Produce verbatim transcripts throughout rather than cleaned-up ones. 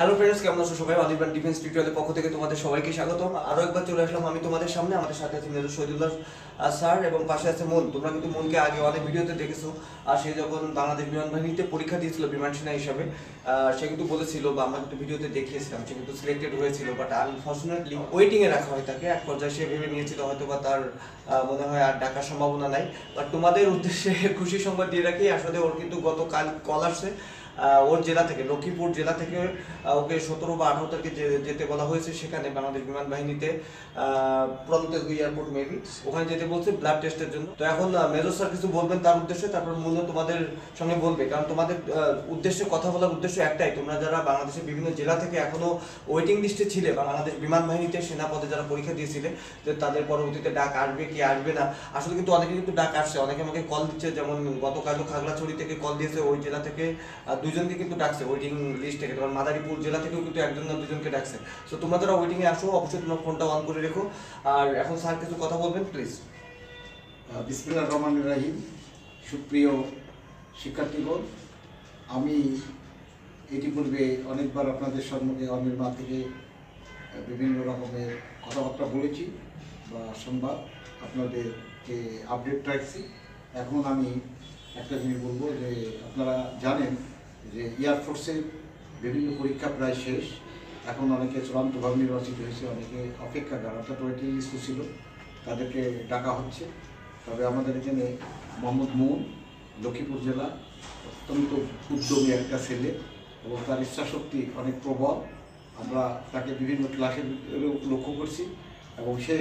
Hello friends, কেমন আছো সবাই? অনির্বাণ ডিফেন্স টিউটোরিয়ালের পক্ষ থেকে তোমাদের সবাইকে স্বাগতম। আরও একবার চলে আসলাম আমি তোমাদের সামনে। আমাদের সাথে আছে মেজর শহীদুল্লাহ স্যার এবং পাশে আছে মন। তোমরা কিন্তু মনকে আগে অনেক ভিডিওতে দেখেছো। আর সে যখন বাংলাদেশ বিমান বাহিনীতে পরীক্ষা দিয়েছিল বিমান সেনা হিসাবে, সে কিন্তু বলেছিল বা আমরা কিন্তু ভিডিওতে দেখিয়েছিলাম সে কিন্তু সিলেক্টেড হয়েছিল, বাট আনফর্চুনেটলি ওয়েটিংয়ে রাখা হয় তাকে। এক পর্যায়ে সে ভেবে নিয়েছিল হয়তো বা তার মনে হয় আর ডাকার সম্ভাবনা নাই। বাট তোমাদের উদ্দেশ্যে খুশি সংবাদ দিয়ে রাখি, আসলে ওর কিন্তু গতকাল কল আসছে ওর জেলা থেকে, লক্ষ্মীপুর জেলা থেকে ওকে সতেরো বা আঠারো তারিখে যেতে বলা হয়েছে। সেখানে বাংলাদেশ বিমান বাহিনীতে প্রন্তে এয়ারপোর্ট মেবি ওখানে যেতে বলছে ব্লাড টেস্টের জন্য। তো এখন মেজর স্যার কিছু বলবেন তার উদ্দেশ্যে, তারপর মূল্য তোমাদের সঙ্গে বলবে। কারণ তোমাদের উদ্দেশ্যে কথা বলার উদ্দেশ্য একটাই, তোমরা যারা বাংলাদেশের বিভিন্ন জেলা থেকে এখনো ওয়েটিং লিস্টে ছিলে বা বাংলাদেশ বিমান বাহিনীতে সেনা পদে যারা পরীক্ষা দিয়েছিলে, যে তাদের পরবর্তীতে ডাক আসবে কি আসবে না। আসলে কিন্তু অনেকে কিন্তু ডাক আসছে, অনেকে আমাকে কল দিচ্ছে। যেমন গতকালও খাগড়াছড়ি থেকে কল দিয়েছে, ওই জেলা থেকে দুজনকে কিন্তু ডাকছে ওয়েটিং লিস্ট থেকে। তোমার মাদারীপুর জেলা থেকেও কিন্তু একজন না দুজনকে ডাকছে। সো তোমরা যারা ওয়েটিংয়ে আসো অবশ্যই তোমার ফোনটা অন করে রেখো। আর এখন স্যার কিছু কথা বলবেন প্লিজ। বিসমিল্লাহির রহমানির রহিম। সুপ্রিয় শিক্ষার্থীগণ, আমি ইতিপূর্বে অনেকবার আপনাদের সম্মুখে অনির্বাণ থেকে বিভিন্ন রকমের কথাবার্তা বলেছি বা সংবাদ আপনাদেরকে আপডেট রাখছি। এখন আমি একটা জিনিস বলবো যে আপনারা জানেন যে এয়ারফোর্সের বিভিন্ন পরীক্ষা প্রায় শেষ। এখন অনেকে চূড়ান্তভাবে নির্বাচিত হয়েছে, অনেকে অপেক্ষাগার অর্থাৎ ওয়েটিং লিস্টে ছিল, তাদেরকে ডাকা হচ্ছে। তবে আমাদের এখানে মোহাম্মদ মুন লক্ষ্মীপুর জেলা অত্যন্ত উদ্যমী একটা ছেলে এবং তার ইচ্ছাশক্তি অনেক প্রবল। আমরা তাকে বিভিন্ন ক্লাসে লক্ষ্য করছি এবং সে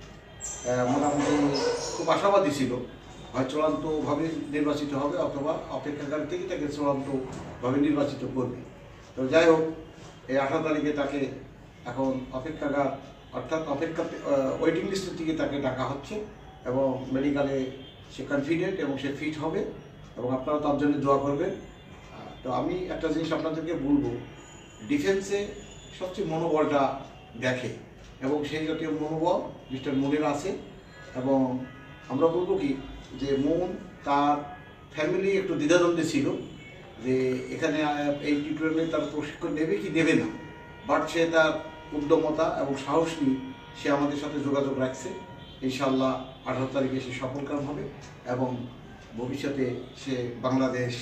মোটামুটি খুব আশাবাদী ছিল, হয় চূড়ান্তভাবে নির্বাচিত হবে অথবা অপেক্ষাগার থেকে তাকে চূড়ান্তভাবে নির্বাচিত করবে। তো যাই হোক, এই আঠারো তারিখে তাকে এখন অপেক্ষাগার অর্থাৎ অপেক্ষা ওয়েটিং লিস্টের থেকে তাকে ডাকা হচ্ছে এবং মেডিকেলে সে কনফিডেন্ট এবং সে ফিট হবে এবং আপনারা তার জন্য দোয়া করবেন। তো আমি একটা জিনিস আপনাদেরকে বলবো, ডিফেন্সে সবচেয়ে মনোবলটা দেখে এবং সেই জাতীয় মনোবল মিস্টার মনের আছে। এবং আমরা বলবো কি যে মন তার ফ্যামিলি একটু দ্বিধাদ্বন্দ্বে ছিল যে এখানে এই টিউটোরিয়ালে তার প্রশিক্ষণ নেবে কি নেবে না, বাট সে তার উদ্যমতা এবং সাহস নিয়ে সে আমাদের সাথে যোগাযোগ রাখছে। ইনশাআল্লাহ আঠারো তারিখে সে সফলকাম হবে এবং ভবিষ্যতে সে বাংলাদেশ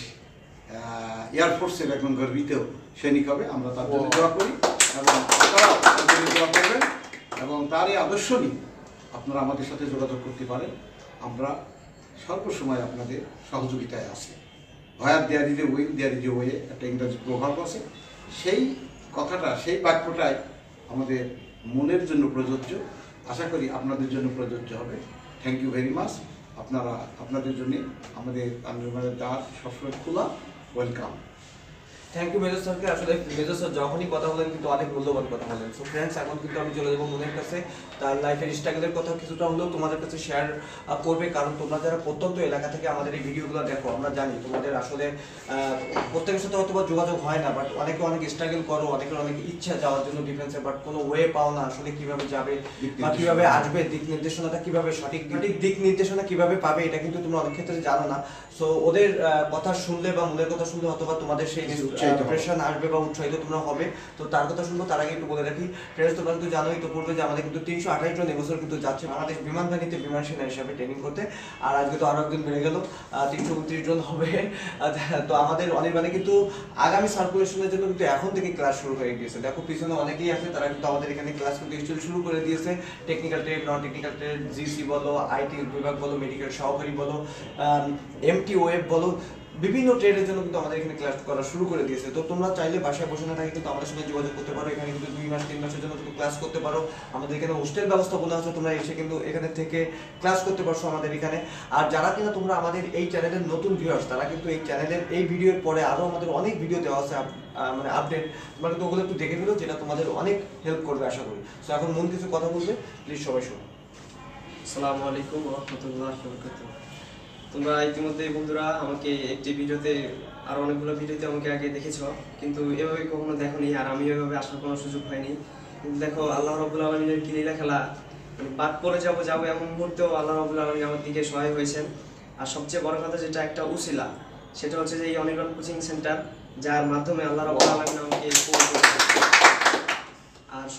এয়ারফোর্সের একজন গর্বিত সৈনিক হবে। আমরা তার জন্য দোয়া করি এবং আপনারাও তার জন্য দোয়া করবেন এবং তার এই আদর্শ নিয়ে আপনারা আমাদের সাথে যোগাযোগ করতে পারেন। আমরা সর্বসময় আপনাদের সহযোগিতায় আছি। Where there is a will, there is a way, একটা ইংরাজি প্রভাব আছে। সেই কথাটা, সেই বাক্যটাই আমাদের মনের জন্য প্রযোজ্য। আশা করি আপনাদের জন্য প্রযোজ্য হবে। Thank you very much. আপনারা আপনাদের জন্য আমাদের আন্দোলনের দ্বার সবসময় খোলা। ওয়েলকাম। থ্যাংক ইউ মেজর স্যারকে। আসলে মেজর স্যার যখনই কথা বলেন কিন্তু অনেক মূল্যবান কথা বলেন। সো ফ্রেন্ডস, এখন কিন্তু আমি চলে যাবো মনের কাছে। তার লাইফের স্ট্রাগলের কথা কিছুটা হলেও তোমাদের কাছে শেয়ার করবে, কারণ তোমরা যারা প্রত্যন্ত এলাকা থেকে আমাদের এই ভিডিওগুলো দেখো, আমরা জানি তোমাদের আসলে প্রত্যেকের সাথে হয়তো বা যোগাযোগ হয় না, বাট অনেকে অনেক স্ট্রাগল করো, অনেকের অনেক ইচ্ছা যাওয়ার জন্য ডিফেন্সে, বাট কোনো ওয়ে পাও না আসলে কিভাবে যাবে বা কিভাবে আসবে, দিক নির্দেশনাটা কিভাবে সঠিক সঠিক দিক নির্দেশনা কিভাবে পাবে, এটা কিন্তু তোমরা অনেক ক্ষেত্রে জানো না। সো ওদের কথা শুনলে বা মনের কথা শুনলে হয়তো বা তোমাদের সেই প্রেশার আসবে বা উৎসাহিত তোমরা হবে। তো তার কথা শুনবো, তার আগে একটু বলে রাখি ফ্রেন্ডস, তোমরা কিন্তু জানোই তো পূর্বে যে আমাদের কিন্তু তিনশো আঠাশ জন এবছর কিন্তু যাচ্ছে বাংলাদেশ বিমান বাহিনীতে বিমান সেনা হিসাবে ট্রেনিং করতে। আর আজকে তো আরো একজন বেড়ে গেল, তিনশো উনত্রিশ জন হবে। তো আমাদের অনির্বাণে কিন্তু আগামী সার্কুলেশনের জন্য কিন্তু এখন থেকে ক্লাস শুরু হয়ে গিয়েছে। দেখো পিছনে অনেকেই আছে, তারা কিন্তু আমাদের এখানে ক্লাস কিন্তু স্টিল শুরু করে দিয়েছে। Technical trade, non technical trade, GC বলো, আইটি বিভাগ বলো, মেডিকেল সহকারী বলো, এমটি ওয়েব বলো, বিভিন্ন ট্রেডের জন্য কিন্তু আমাদের এখানে ক্লাস করা শুরু করে দিয়েছে। তো তোমরা চাইলে বাসায় বসে না থাকে কিন্তু আমাদের সঙ্গে যোগাযোগ করতে পারো। এখানে কিন্তু দুই মাস তিন মাসের জন্য কিন্তু ক্লাস করতে পারো। আমাদের এখানে হোস্টেল ব্যবস্থা বলা আছে, তোমরা এসে কিন্তু এখানে থেকে ক্লাস করতে পারছো আমাদের এখানে। আর যারা কিনা তোমরা আমাদের এই চ্যানেলের নতুন ভিউয়ার্স, তারা কিন্তু এই চ্যানেলের এই ভিডিওর পরে আরও আমাদের অনেক ভিডিও দেওয়া আছে মানে আপডেট, তোমরা কিন্তু ওগুলো একটু দেখে ফেলো, যেটা তোমাদের অনেক হেল্প করবে আশা করি। সো এখন মন কিছু কথা বলবে, প্লিজ সবাই শোনো। আসসালামু আলাইকুম ওয়া রাহমাতুল্লাহি ওয়া বারাকাতুহু। তোমরা ইতিমধ্যে বন্ধুরা আমাকে একটি ভিডিওতে আর অনেকগুলো ভিডিওতে আমাকে আগে দেখেছো, কিন্তু এভাবে কখনো দেখোনি আর আমি এভাবে আসার কোনো সুযোগ হয়নি। কিন্তু দেখো আল্লাহ রাব্বুল আলামিনের কি লীলা খেলা, মানে বাদ পড়ে যাবো যাবো এমন মুহূর্তেও আল্লাহ রাব্বুল আলামিন আমার দিকে সহায় হয়েছেন। আর সবচেয়ে বড় কথা যেটা একটা উসিলা, সেটা হচ্ছে যে এই অনির্বাণ কোচিং সেন্টার, যার মাধ্যমে আল্লাহ রাব্বুল আলামিন আমাকে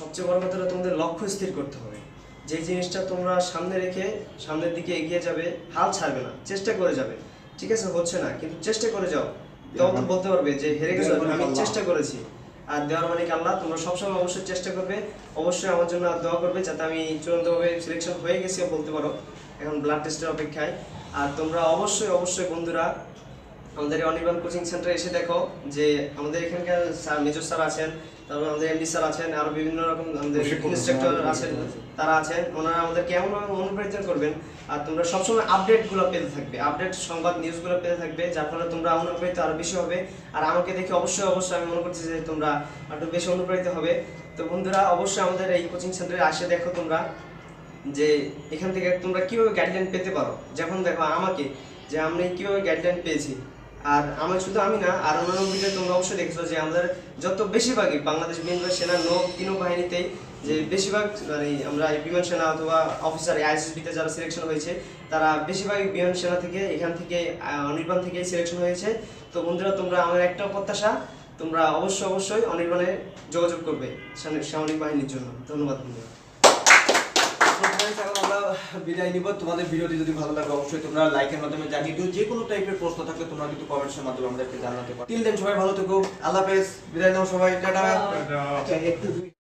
সবচেয়ে বড় কথা হলো তোমাদের লক্ষ্য স্থির করতে হবে। যে জিনিসটা তোমরা সামনে রেখে সামনের দিকে এগিয়ে যাবে, হাল ছাড়বে না, চেষ্টা করে যাবে। ঠিক আছে, হচ্ছে না কিন্তু চেষ্টা করে যাও, তখন তো বলতে পারবে যে হেরে গেছো, আমি চেষ্টা করেছি। আর দেওয়ার মালিক আল্লাহ। তোমরা সবসময় অবশ্যই চেষ্টা করবে, অবশ্যই আমার জন্য দোয়া করবে যাতে আমি চূড়ান্তভাবে সিলেকশন হয়ে গেছি বলতে পারো, এখন ব্লাড টেস্টের অপেক্ষায়। আর তোমরা অবশ্যই অবশ্যই বন্ধুরা আমাদের অনির্বাণ কোচিং সেন্টারে এসে দেখো যে আমাদের এখানকার স্যার, মেজর স্যার আছেন, তারপর আমাদের এমডি স্যার আছেন, আরো বিভিন্ন রকম আমাদের ইনস্ট্রাক্টর আছেন, তারা আছেন। ওনারা আমাদের কেমন অনুপ্রাণিত করবেন। আর তোমরা সবসময় আপডেটগুলো পেতে থাকবে, আপডেট সংবাদ নিউজগুলো পেতে থাকবে, যার ফলে তোমরা অনুপ্রাণিত আরো বেশি হবে। আর আমাকে দেখে অবশ্যই অবশ্যই আমি মনে করছি যে তোমরা একটু বেশি অনুপ্রাণিত হবে। তো বন্ধুরা অবশ্যই আমাদের এই কোচিং সেন্টারে আসে দেখো তোমরা যে এখান থেকে তোমরা কিভাবে গাইডলাইন পেতে পারো। যখন দেখো আমাকে যে আমি কিভাবে গাইডলাইন পেয়েছি, আর আমার শুধু আমি না, আর অন্যান্য ভিডিও তোমরা অবশ্যই দেখেছো যে আমাদের যত বেশিরভাগই বাংলাদেশ বিমান সেনা নৌ তিন বাহিনীতেই যে বেশিরভাগ মানে আমরা বিমান সেনা অথবা অফিসার আইএসএসবিতে যারা সিলেকশন হয়েছে তারা বেশিরভাগই বিমান সেনা থেকে, এখান থেকে অনির্বাণ থেকেই সিলেকশন হয়েছে। তো বন্ধুরা তোমরা আমার একটা প্রত্যাশা, তোমরা অবশ্যই অবশ্যই অনির্বাণে যোগাযোগ করবে সামরিক বাহিনীর জন্য। ধন্যবাদ বন্ধুরা। এখন আমরা বিদায় নিব। তোমাদের ভিডিওটি যদি ভালো লাগে অবশ্যই তোমরা লাইকের মাধ্যমে জানিয়ে দিও। যে কোনো টাইপের প্রশ্ন থাকলে তোমরা কিন্তু কমেন্টসের মাধ্যমে আমাদেরকে জানাতে পারো। টিল দেন সবাই ভালো থেকো, আল্লাহ হাফেজ, বিদায় নাও সবাই, টাটা। আচ্ছা, একটু